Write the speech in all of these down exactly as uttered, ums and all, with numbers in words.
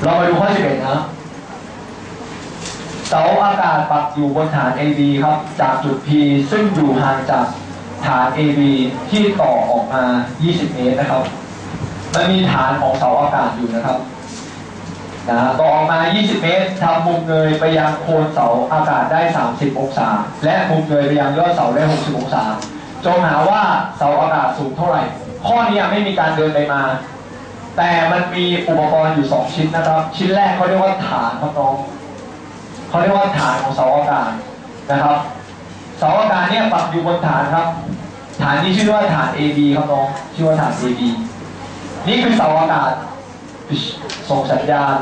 เรามาดูข้อสิบเอ็ดนะเสาอากาศปักอยู่บนฐาน เอ บี ครับจากจุด P ซึ่งอยู่ห่างจากฐาน เอ บี ที่ต่อออกมายี่สิบเมตรนะครับมันมีฐานของเสาอากาศอยู่นะครับนะต่อออกมายี่สิบเมตรทำมุมเงยไปยังโคนเสาอากาศได้สามสิบองศาและมุมเงยไปยังยอดเสาได้หกสิบองศาจงหาว่าเสาอากาศสูงเท่าไหร่ข้อนี้ไม่มีการเดินไปมาแต่มันมีอุปกรณ์อยู่สองชิ้นนะครับชิ้นแรกเขาเรียกว่าฐานครับน้องเขาเรียกว่าฐานของเสาอากาศนะครับเสาอากาศเนี่ยปักอยู่บนฐานครับฐานนี้ชื่อว่าฐาน เอ บี ครับน้องชื่อว่าฐาน เอ บี นี่คือเสาอากาศส่งสัญญาณ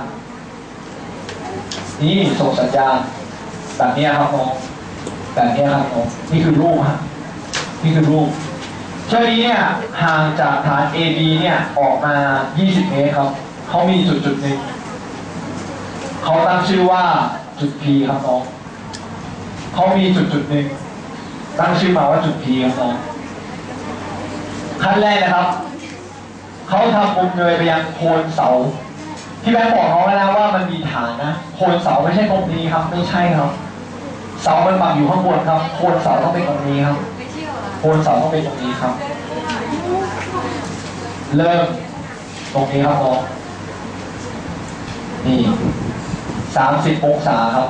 นี่ส่งสัญญาณแบบนี้ครับน้องแบบนี้ครับน้องนี่คือรูปฮะนี่คือรูปเช่นนี้เนี่ยห่างจากฐาน เอ บี เนี่ยออกมายี่สิบเมตรครับเขามีจุดจุดหนึ่งเขาตั้งชื่อว่าจุด P ครับน้องเขามีจุดจุดหนึ่งตั้งชื่อมาว่าจุด P ครับน้องขั้นแรกนะครับเขาทำมุมเงยไปยังโคนเสาที่แบงค์บอกเขาแล้วนะว่ามันมีฐานนะโคนเสาไม่ใช่ตรงนี้ครับไม่ใช่ครับเสามันปักอยู่ข้างบนครับโคนเสาต้องเป็นตรงนี้ครับโคนเสาต้องเป็นตรงนี้ครับเริ่มตรงนี้ครับน้องนี่สามสิบองศาครับ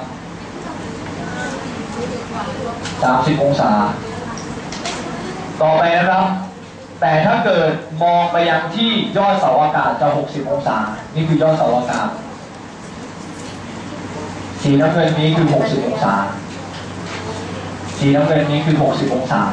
สามสิบองศาต่อไปนะครับแต่ถ้าเกิดมองไปยังที่ยอดเสาอากาศจะหกสิบองศานี่คือยอดเสาอากาศสีน้ำเงินนี้คือหกสิบองศาสีน้ำเงินนี้คือหกสิบองศา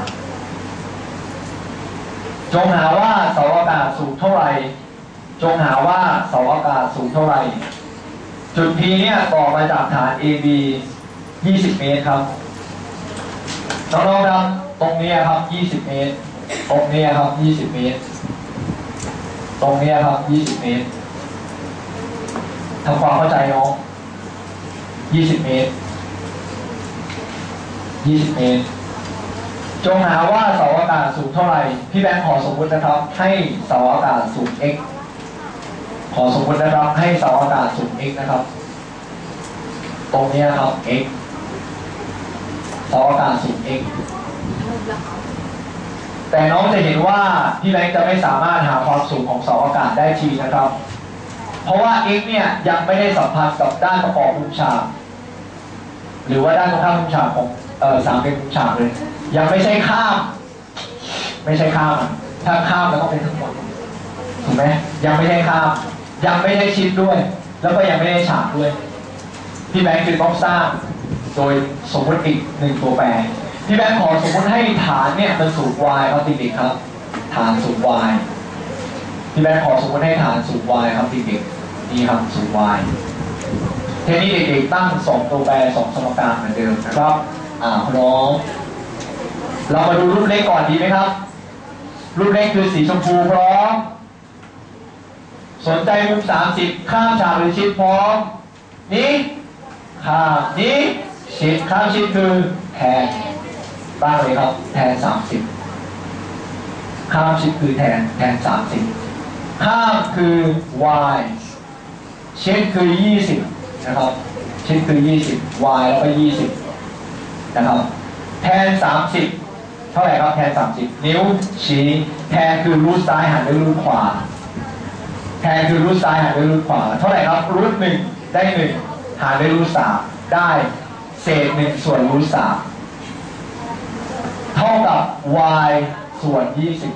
จงหาว่าเสาอากาศสูงเท่าไหร่จงหาว่าเสาอากาศสูงเท่าไหร่จุด P เนี่ยต่อมาจากฐาน เอ บี ยี่สิบเมตรครับน้องๆครับตรงนี้ครับยี่สิบเมตรตรงนี้ครับยี่สิบเมตรตรงนี้ครับยี่สิบเมตรทำความเข้าใจน้องยี่สิบเมตรยี่สิบเมตรจงหาว่าเสาอากาศสูงเท่าไหร่พี่แบงค์ขอสมมุตินะครับให้เสาอากาศสูง x ขอสมมุตินะครับให้เสาอากาศสูง x นะครับตรงนี้ครับ x เสาอากาศสูง x แต่น้องจะเห็นว่าพี่แบงค์จะไม่สามารถหาความสูงของเสาอากาศได้ทีนะครับเพราะว่า x เนี่ยยังไม่ได้สัมพันธ์กับด้านประกอบมุมฉากหรือว่าด้านตรงข้ามมุมฉากของเอ่อสามเหลี่ยมมุมฉากเลยยังไม่ใช่ข้ามไม่ใช่ข้ามถ้าข้ามแล้วต้องเป็นทั้งหมดถูกไหมยังไม่ใช่ข้ามยังไม่ได้ชิดด้วยแล้วก็ยังไม่ได้ฉากด้วยพี่แบงค์คือต้องสร้างโดยสมมติอีกหนึ่งตัวแปรพี่แบงค์ขอสมมติให้ฐานเนี่ยมันสูง y เอาติดๆครับฐานสูง y พี่แบงค์ขอสมมติให้ฐานสูง y ครับติดๆนี่ครับสูง y ทีนี้เด็กๆตั้งสองตัวแปรสองสมการเหมือนเดิมนะครับอ่าพร้อมเรามาดูรูปเลขก่อนดีไหมครับรูปเลขคือสีชมพูพร้อมสนใจมุมสามสิบข้ามฉากหรือชิดพร้อมนี้ข้ามนี้ชิดข้ามชิดคือแทนตั้งเลยครับแทนสามสิบข้ามชิดคือแทนแทนสามสิบข้ามคือ y ชิดคือยี่สิบนะครับชิดคือยี่สิบ y แล้วก็ยี่สิบนะครับแทนสามสิบเท่าไหร่ครับแทนสามสิบนิ้วชี้แทนคือรูทซ้ายหันด้วยรูทขวาแทนคือรูทซ้ายหันด้วยรูทขวาเท่าไหร่ครับรูทหนึ่งได้หนึ่งหารด้วยรูทสามได้เศษหนึ่งส่วนรูทสามเท่ากับ y ส่วนยี่สิบ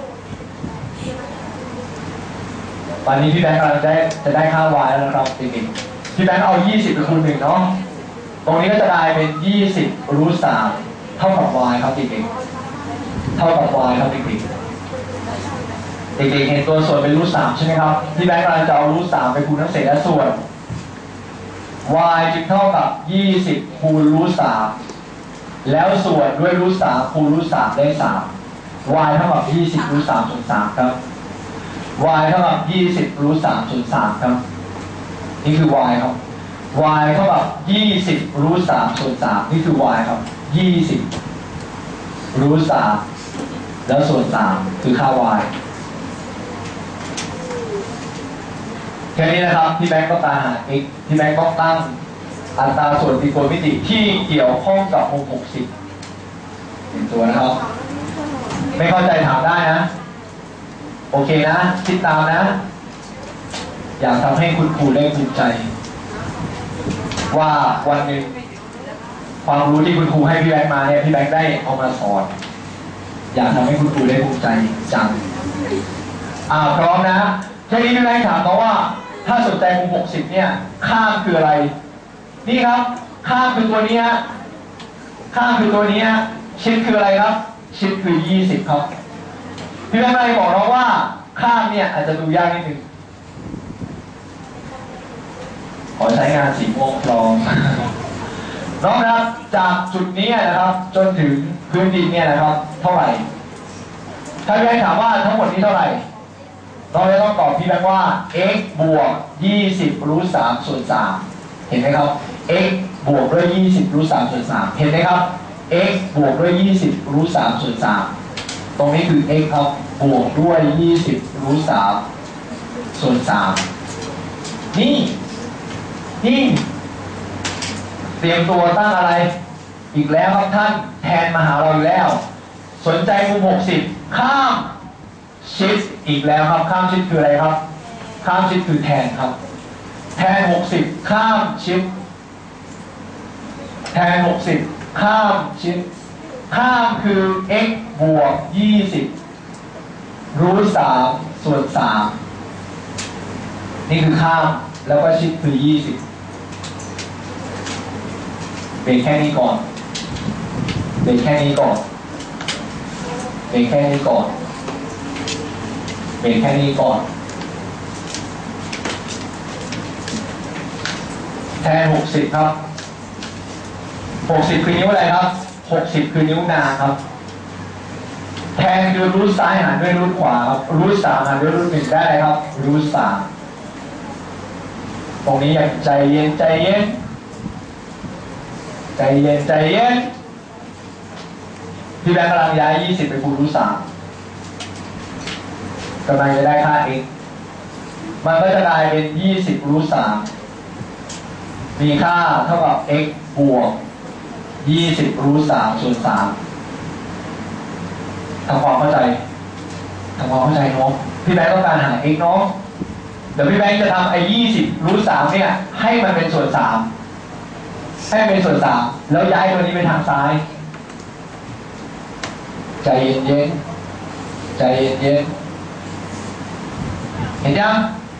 วันนี้พี่แบงค์กำลังจะได้จะได้ค่า y แล้วนะครับจริงๆพี่แบงค์เอายี่สิบไปคูณหนึ่งเนาะตรงนี้ก็จะกลายเป็นยี่สิบรูทสามเท่ากับ y ครับจริงๆเท่ากับ y ครับจริงๆเด็กๆเห็นตัวส่วนเป็นรูทสามใช่ไหมครับพี่แบงค์กำลังจะเอารูทสามไปคูณทั้งเศษและส่วน y จึงเท่ากับยี่สิบคูณรูทสามแล้วส่วนด้วยรูทสามคูณรูทสามได้สาม y เท่ากับยี่สิบรูทสามส่วนสามครับ y เท่ากับยี่สิบรูทสามส่วนสามครับนี่คือ y ครับ y เท่ากับยี่สิบรูทสามส่วนสามนี่คือ y ครับยี่สิบรูทสามแล้วส่วนสามคือค่า y แค่นี้นะครับพี่แบงค์ต้องการหา x พี่แบงค์ต้องตั้งอัตราส่วนตรีโกณมิติที่เกี่ยวข้องกับมุมหกสิบเป็นตัวนะครับไม่เข้าใจถามได้นะโอเคนะคิดตามนะอยากทำให้คุณครูได้ภูมิใจว่าวันหนึ่งความรู้ที่คุณครูให้พี่แบงค์มาเนี่ยพี่แบงค์ได้เอามาสอนอยากทำให้คุณครูได้ภูมิใจจังอ่าพร้อมนะแค่นี้พี่แบงค์ถามเขาว่าถ้าสนใจมุมหกสิบเนี่ยข้างคืออะไรนี่ครับข้างคือตัวนี้ฮะข้างคือตัวนี้ฮะชิดคืออะไรครับชิดคือยี่สิบครับพี่แบงค์เลยบอกเราว่าข้างเนี่ยอาจจะดูยากนิดนึงขอใช้งานสีม่วงพร้อมน้องครับจากจุดนี้นะครับจนถึงพื้นดินเนี่ยนะครับเท่าไหร่ถ้าพี่แบงค์ถามว่าทั้งหมดนี้เท่าไหร่เราจะต้องตอบพี่แบงค์ว่า x บวกยี่สิบรูทสามส่วนสามเห็นไหมครับ x บวกด้วยยี่สิบรูทสามส่วนสามเห็นไหมครับ x บวกด้วยยี่สิบรูทสามส่วนสามตรงนี้คือ x ครับบวกด้วยยี่สิบรูทสามส่วนสามนี่นี่เตรียมตัวตั้งอะไรอีกแล้วครับท่านแทนมาหาเราอีกแล้วสนใจมุมหกสิบข้ามชิดอีกแล้วครับข้ามชิดคืออะไรครับข้ามชิดคือแทนครับแทนหกสิบข้ามชิดแทนหกสิบข้ามชิดข้ามคือ x บวกยี่สิบรูทสามส่วนสามนี่คือข้ามแล้วก็ชิดคือยี่สิบเป็นแค่นี้ก่อนเป็นแค่นี้ก่อนเป็นแค่นี้ก่อนเป็นแค่นี้ก่อนแทนหกสิบครับหกสิบคือนิ้วอะไรครับหกสิบคือนิ้วนางครับแทนคือรูทซ้ายหารด้วยรูทขวาครับรูทสามหารด้วยรูทหนึ่งได้เลยครับรูทสามตรงนี้อย่างใจเย็นใจเย็นใจเย็นใจเย็นพี่แบงค์กำลังย้ายยี่สิบไปคูณรูทสามกำลังจะได้ค่า x มันก็จะกลายเป็นยี่สิบรูทสามมีค่าเท่ากับ x บวกยี่สิบรูทสามส่วนสามทำความเข้าใจทำความเข้าใจเนาะพี่แบงค์ต้องการหา x เนาะเดี๋ยวพี่แบงค์จะทำไอ้ยี่สิบรูทสามเนี่ยให้มันเป็นส่วนสามให้เป็นส่วนสามแล้วย้ายตัวนี้ไปทางซ้ายใจเย็นๆใจเย็นๆเห็นยัง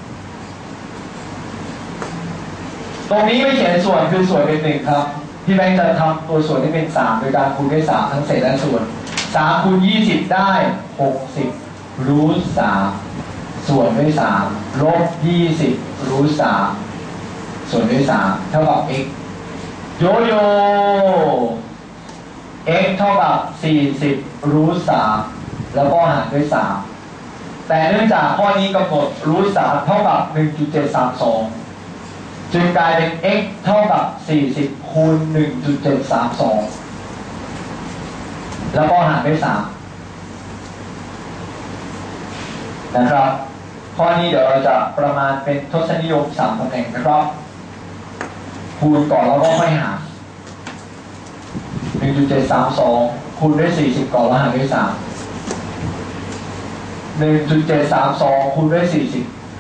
ตรงนี้ไม่เขียนส่วนคือส่วนเป็นหนึ่งครับพี่แบงค์จะทำตัวส่วนที่เป็นสามโดยการคูณด้วยสามทั้งเศษและส่วนสามคูณยี่สิบได้หกสิบรูทสามส่วนด้วยสามลบยี่สิบรูทสามส่วนด้วยสามเท่ากับ x โยโย่ x เท่ากับสี่สิบรูทสามแล้วก็หารด้วยสามแต่เนื่องจากข้อนี้กำหนดรูทสามเท่ากับ หนึ่งจุดเจ็ดสามสอง จึงกลายเป็น x เท่ากับสี่สิบคูณ หนึ่งจุดเจ็ดสามสอง แล้วก็หารด้วยสามนะครับข้อนี้เดี๋ยวเราจะประมาณเป็นทศนิยมสามตำแหน่งนะครับคูณก่อนแล้วก็ค่อยหาร หนึ่งจุดเจ็ดสามสอง คูณด้วยสี่สิบก่อนแล้วหารด้วยสาม หนึ่งจุดเจ็ดสามสอง คูณด้วยสี่สิบ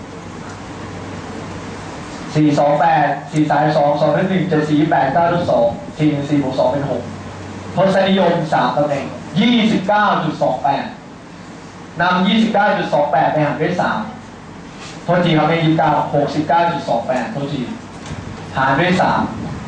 สี่สองแปด สี่สายสอง สองด้วยหนึ่ง เจ็ดสี่แปด เก้าด้วยสอง สี่หนึ่งสี่บวกสองเป็นหกทศนิยมสามตำแหน่ง ยี่สิบเก้าจุดสองแปด นำ ยี่สิบเก้าจุดสองแปด ไปหารด้วยสามโทษทีครับไม่ยี่สิบเก้า หกสิบเก้าจุดสองแปด โทษทีหารด้วยสาม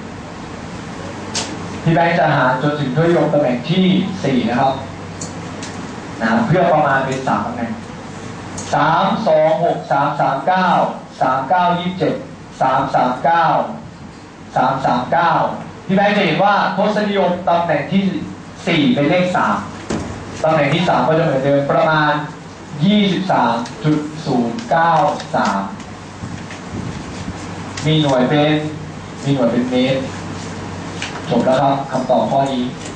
พี่แบงค์จะหารจนถึงทศนิยมตำแหน่งที่สี่นะครับนะเพื่อประมาณเป็นสามตำแหน่งสาม สอง หก สาม สาม เก้า สาม เก้า ยี่สิบเจ็ด สาม สาม เก้า สาม สาม เก้าพี่แบงค์จะเห็นว่าทศนิยมตำแหน่งที่สี่เป็นเลขสามตำแหน่งที่สามก็จะเหมือนเดิมประมาณ ยี่สิบสามจุดศูนย์เก้าสาม มีหน่วยเป็นมีหน่วยเป็นเมตรจบแล้วครับคำตอบข้อนี้